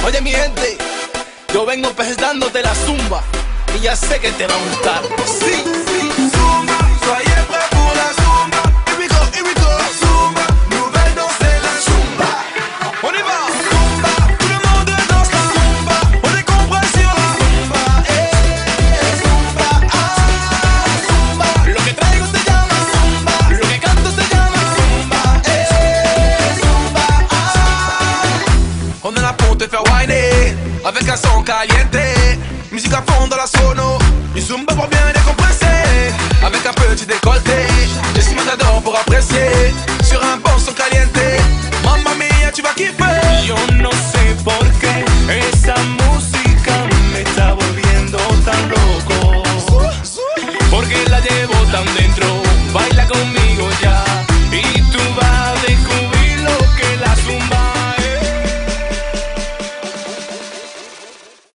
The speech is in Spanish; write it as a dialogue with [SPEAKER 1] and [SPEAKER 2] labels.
[SPEAKER 1] Oye mi gente, yo vengo presentándote la zumba y ya sé que te va a gustar. Sí, sí.
[SPEAKER 2] Zumba, soyez prêts pour la zumba. Here we go, zumba, nouvelle danse c'est la zumba. On y va. Zumba, tout le monde danse la zumba. On est compris sur la zumba. Zumba, zumba.
[SPEAKER 1] Lo que traigo se llama zumba, lo que canto se llama zumba,
[SPEAKER 2] zumba. On a la ponte faire whiner avec un son caliente.